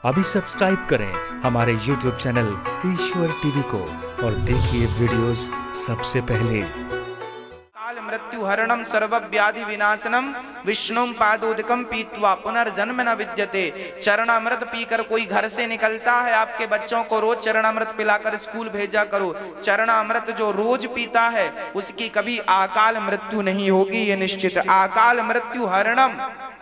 अभी सब्सक्राइब करें हमारे YouTube चैनल ईश्वर टीवी को और देखिए वीडियोस सबसे पहले। काल मृत्यु हरणम सर्व व्याधि विनाशनम विष्णुम पादोदकम पीत्वा पुनर्जन्म न विद्यते। चरणामृत पीकर कोई घर से निकलता है, आपके बच्चों को रोज चरणामृत पिलाकर स्कूल भेजा करो। चरणामृत जो रोज पीता है उसकी कभी अकाल मृत्यु नहीं होगी, ये निश्चित। अकाल मृत्यु हरणम,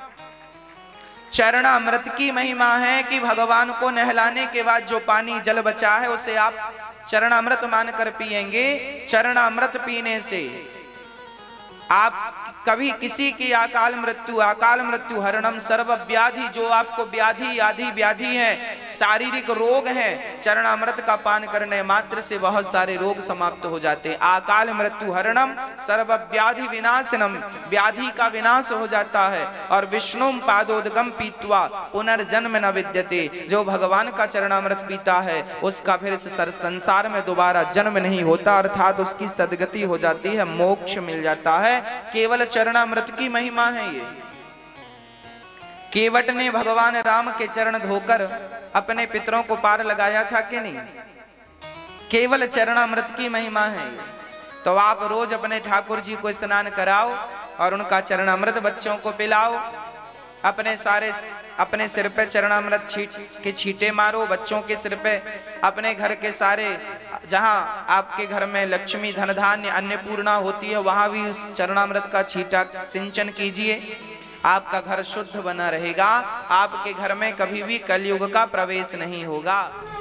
चरणामृत की महिमा है कि भगवान को नहलाने के बाद जो पानी जल बचा है उसे आप चरणामृत मानकर पिएंगे। चरणामृत पीने से आप कभी किसी की अकाल मृत्यु हरणम सर्व व्याधि, जो आपको व्याधि आदि व्याधि है, शारीरिक रोग हैं, चरणामृत का पान करने मात्र से बहुत सारे रोग समाप्त हो जाते हैं। अकाल मृत्यु हरणम सर्व व्याधि विनाशनम, व्याधि का विनाश हो जाता है। और विष्णुम पादोदकम पीत्वा पुनर्जन्म न विद्यते, जो भगवान का चरणामृत पीता है उसका फिर इस संसार में दोबारा जन्म नहीं होता, अर्थात उसकी सद्गति हो जाती है, मोक्ष मिल जाता है। केवल चरणामृत की महिमा है ये। केवट ने भगवान राम के चरण धोकर अपने पितरों को पार लगाया था कि नहीं? केवल चरणामृत की महिमा है ये। तो आप रोज अपने ठाकुर जी को स्नान कराओ और उनका चरणामृत बच्चों को पिलाओ। अपने सिर पे चरणामृत के छींटे मारो, बच्चों के सिर पे। अपने घर के सारे, जहां आपके घर में लक्ष्मी धन धान्य अन्नपूर्णा होती है वहां भी उस चरणामृत का छींटा सिंचन कीजिए। आपका घर शुद्ध बना रहेगा, आपके घर में कभी भी कलयुग का प्रवेश नहीं होगा।